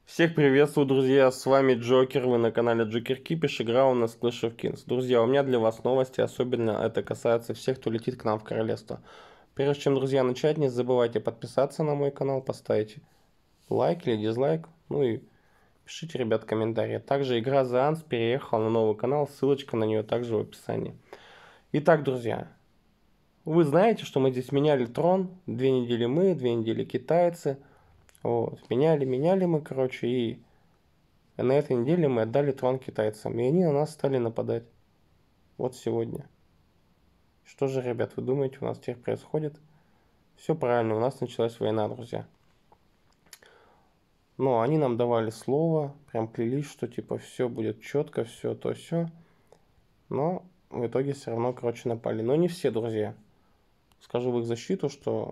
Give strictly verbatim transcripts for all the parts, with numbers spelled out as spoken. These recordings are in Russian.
Всех приветствую, друзья, с вами Джокер, вы на канале Джокер Кипиш, игра у нас Clash of Kings. Друзья, у меня для вас новости, особенно это касается всех, кто летит к нам в королевство. Прежде чем, друзья, начать, не забывайте подписаться на мой канал, поставить лайк или дизлайк, ну и пишите, ребят, комментарии. Также игра The Ants переехала на новый канал, ссылочка на нее также в описании. Итак, друзья, вы знаете, что мы здесь меняли трон, две недели мы, две недели китайцы. Вот, меняли, меняли мы, короче, и на этой неделе мы отдали трон китайцам, и они на нас стали нападать. Вот сегодня. Что же, ребят, вы думаете, у нас теперь происходит? Все правильно, у нас началась война, друзья. Но они нам давали слово, прям клялись, что типа все будет четко, все то все. Но в итоге все равно, короче, напали. Но не все, друзья. Скажу в их защиту, что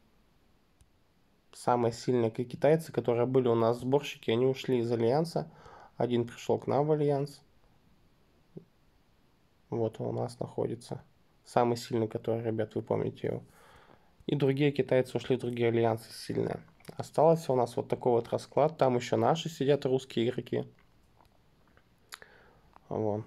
самые сильные китайцы, которые были у нас сборщики, они ушли из Альянса. Один пришел к нам в Альянс. Вот он у нас находится. Самый сильный, который, ребят, вы помните его. И другие китайцы ушли в другие альянсы сильные. Остался у нас вот такой вот расклад. Там еще наши сидят, русские игроки. Вон.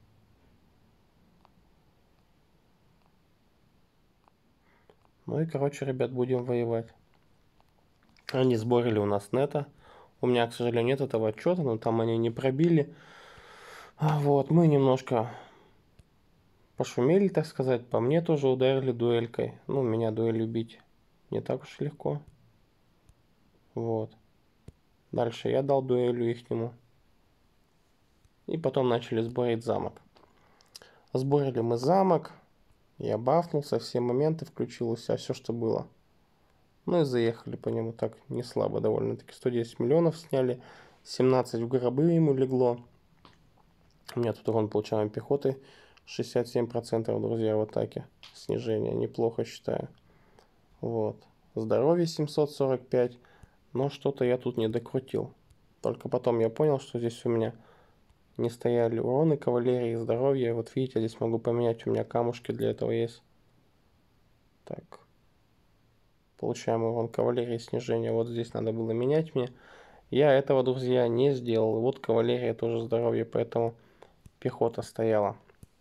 Ну и, короче, ребят, будем воевать. Они сборили у нас нета. У меня, к сожалению, нет этого отчета, но там они не пробили. Вот, мы немножко пошумели, так сказать. По мне тоже ударили дуэлькой. Ну, меня дуэль убить не так уж легко. Вот. Дальше я дал дуэлю ихнему. И потом начали сборить замок. Сборили мы замок. Я бафнулся, все моменты включил у себя, все, что было. Ну и заехали по нему так не слабо довольно-таки. сто десять миллионов сняли. семнадцать в гробы ему легло. У меня тут урон получаемой пехоты шестьдесят семь процентов, друзья, в атаке. Снижение, неплохо считаю. Вот. Здоровье семьсот сорок пять. Но что-то я тут не докрутил. Только потом я понял, что здесь у меня не стояли уроны кавалерии, здоровья. Вот видите, здесь могу поменять, у меня камушки для этого есть. Так. Получаем урон кавалерии, снижение. Вот здесь надо было менять мне. Я этого, друзья, не сделал. Вот кавалерия тоже здоровье, поэтому пехота стояла.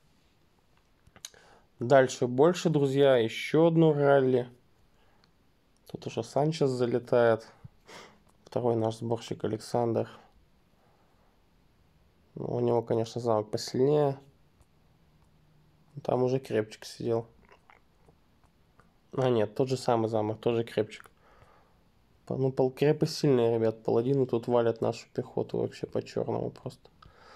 Дальше больше, друзья, еще одну ралли. Тут уже Санчес залетает. Второй наш сборщик Александр. У него, конечно, замок посильнее. Там уже крепчик сидел. А нет, тот же самый замок, тоже крепчик. Ну, полкрепы сильные, ребят. Паладины тут валят нашу пехоту вообще по-черному просто.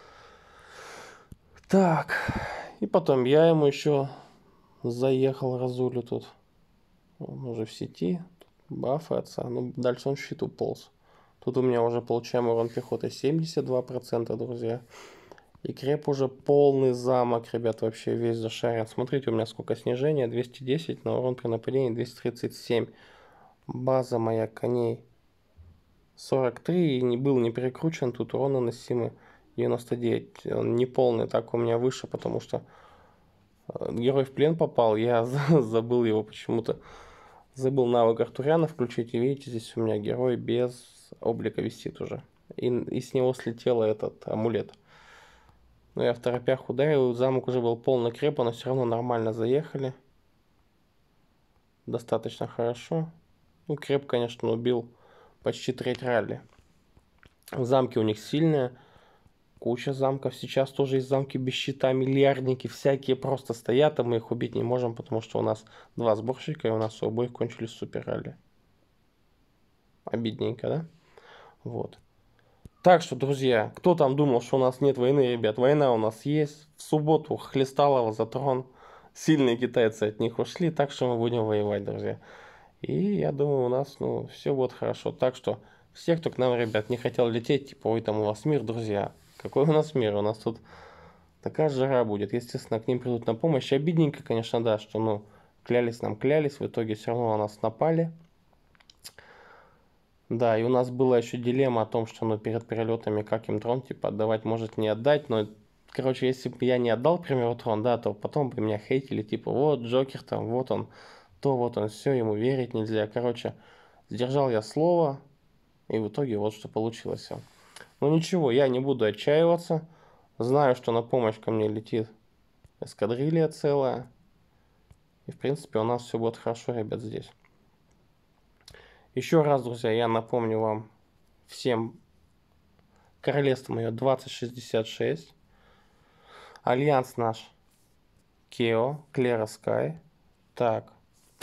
Так. И потом я ему еще заехал, разулю тут. Он уже в сети. Бафы отца. Ну, дальше он в щит уполз. Тут у меня уже получаем урон пехоты семьдесят два процента, друзья. И креп уже полный замок, ребят, вообще весь зашарен. Смотрите, у меня сколько снижения, двести десять, на урон при нападении двести тридцать семь. База моя коней сорок три, и не был не перекручен, тут урон наносимый девяносто девять. Он не полный, так у меня выше, потому что герой в плен попал, я забыл его почему-то. Забыл навык Артуряна включить, и видите, здесь у меня герой без облика висит уже. И, и с него слетел этот амулет. Но я в торопях ударил, замок уже был полный крепа, но все равно нормально заехали. Достаточно хорошо. Ну, креп, конечно, убил почти треть ралли. Замки у них сильные. Куча замков. Сейчас тоже есть замки без щита, миллиардники всякие просто стоят, а мы их убить не можем, потому что у нас два сборщика, и у нас у обоих кончились супер ралли. Обидненько, да? Вот. Так что, друзья, кто там думал, что у нас нет войны, ребят, война у нас есть. В субботу Хлесталова за трон. Сильные китайцы от них ушли, так что мы будем воевать, друзья. И я думаю, у нас, ну, все будет хорошо. Так что, все, кто к нам, ребят, не хотел лететь, типа, ой, там у вас мир, друзья. Какой у нас мир? У нас тут такая жара будет. Естественно, к ним придут на помощь. Обидненько, конечно, да, что, ну, клялись нам, клялись, в итоге все равно на нас напали. Да, и у нас была еще дилемма о том, что, ну, перед перелетами, как им трон, типа, отдавать, может, не отдать, но, короче, если бы я не отдал, к примеру, трон, да, то потом бы меня хейтили, типа, вот, Джокер там, вот он, то, вот он, все, ему верить нельзя. Короче, сдержал я слово, И в итоге вот что получилось. Ну ничего, я не буду отчаиваться. Знаю, что на помощь ко мне летит эскадрилья целая. И в принципе у нас все будет хорошо, ребят, здесь. Еще раз, друзья, я напомню вам всем. Королевство мое двадцать шестьдесят шесть. Альянс наш Кео, Клера Скай. Так.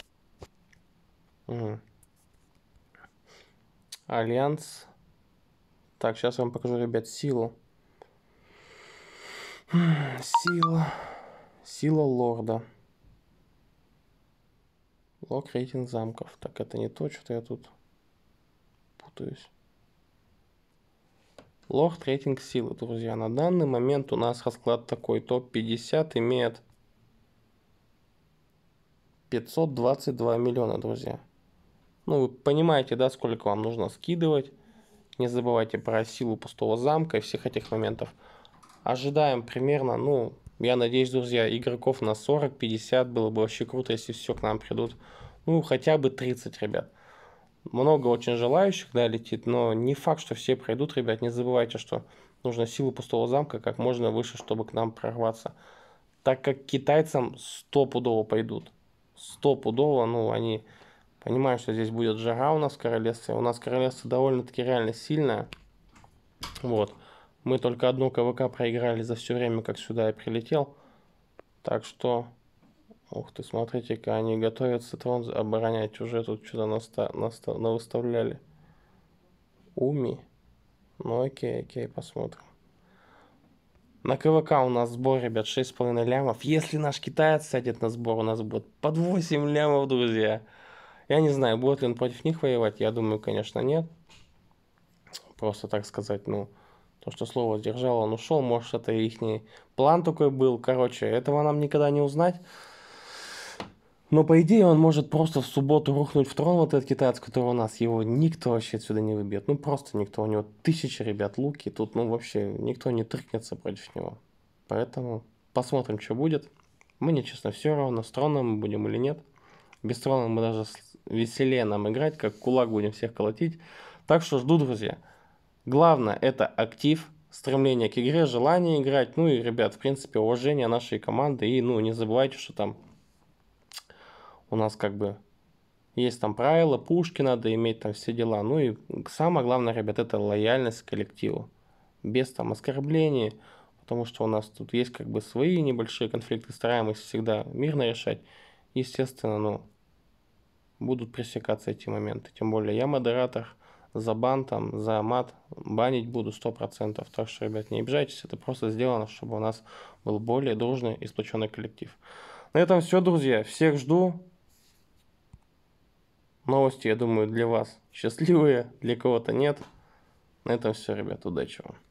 Угу. Альянс. Так, сейчас я вам покажу, ребят, силу. Сила. Сила лорда. Лог рейтинг замков. Так, это не то, что-то я тут путаюсь. Лорд рейтинг силы, друзья. На данный момент у нас расклад такой. топ пятьдесят имеет пятьсот двадцать два миллиона, друзья. Ну, вы понимаете, да, сколько вам нужно скидывать. Не забывайте про силу пустого замка и всех этих моментов. Ожидаем примерно, ну, я надеюсь, друзья, игроков на сорок-пятьдесят. Было бы вообще круто, если все к нам придут. Ну, хотя бы тридцать, ребят. Много очень желающих, да, летит, но не факт, что все пройдут, ребят. Не забывайте, что нужно силу пустого замка как можно выше, чтобы к нам прорваться. Так как китайцам стопудово пойдут. Стопудово, ну, они понимают, что здесь будет жара у нас в королевстве. У нас королевство довольно-таки реально сильное. Вот. Мы только одну КВК проиграли за все время, как сюда я прилетел. Так что... Ух ты, смотрите-ка, они готовятся трон оборонять. Уже тут что-то наста наста навыставляли. Уми. Ну окей, окей, посмотрим. На КВК у нас сбор, ребят, шесть с половиной лямов. Если наш китаец сядет на сбор, у нас будет под восемь лямов, друзья. Я не знаю, будет ли он против них воевать. Я думаю, конечно, нет. Просто, так сказать, ну... То, что слово сдержал, он ушел. Может, это их план такой был. Короче, этого нам никогда не узнать. Но, по идее, он может просто в субботу рухнуть в трон, вот этот китаец, который у нас, его никто вообще отсюда не выбьет. Ну, просто никто. У него тысячи, ребят, луки. Тут, ну, вообще никто не трыкнется против него. Поэтому посмотрим, что будет. Мне, честно, все равно, с троном мы будем или нет. Без трона мы даже веселее нам играть, как кулак будем всех колотить. Так что жду, друзья. Главное, это актив, стремление к игре, желание играть. Ну и, ребят, в принципе, уважение нашей команды. И, ну, не забывайте, что там... У нас как бы есть там правила, пушки надо иметь, там все дела. Ну и самое главное, ребят, это лояльность к коллективу. Без там оскорблений, потому что у нас тут есть как бы свои небольшие конфликты, стараемся всегда мирно решать. Естественно, ну, будут пресекаться эти моменты. Тем более я модератор, за бан там, за мат банить буду сто процентов. Так что, ребят, не обижайтесь, это просто сделано, чтобы у нас был более дружный и сплоченный коллектив. На этом все, друзья. Всех жду. Новости, я думаю, для вас счастливые, для кого-то нет. На этом все, ребят, удачи вам.